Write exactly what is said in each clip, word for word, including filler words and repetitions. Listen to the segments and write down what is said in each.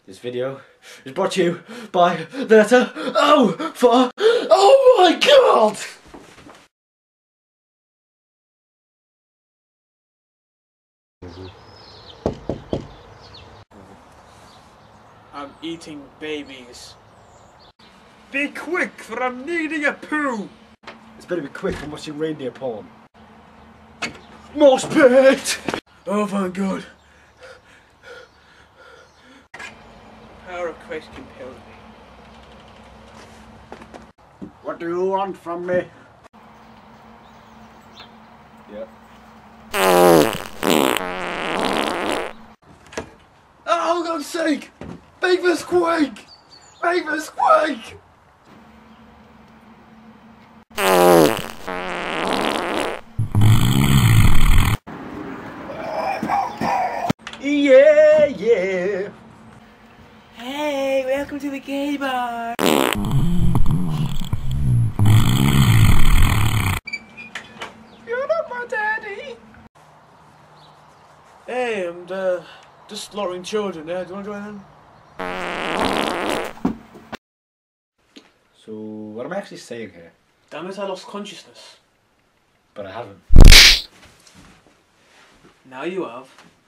This video is brought to you by the letter O for oh my god! I'm eating babies. Be quick, for I'm needing a poo! It's better be quick from watching reindeer porn. Mosh pit! Oh thank God. Power of Christ compels me. What do you want from me? Yep. Oh, God's sake! Make this quick! Make this quick! Yeah, yeah! Hey, welcome to the gay bar! You're not my daddy! Hey, I'm uh, just slaughtering children, yeah? Do you want to join in? So, what am I actually saying here? Damn it, I lost consciousness. But I haven't. Now you have.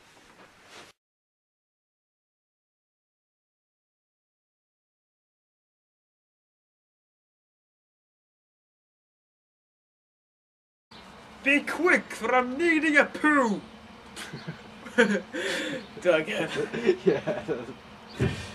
Be quick, for I'm needing a poo! Do I get it? Yeah.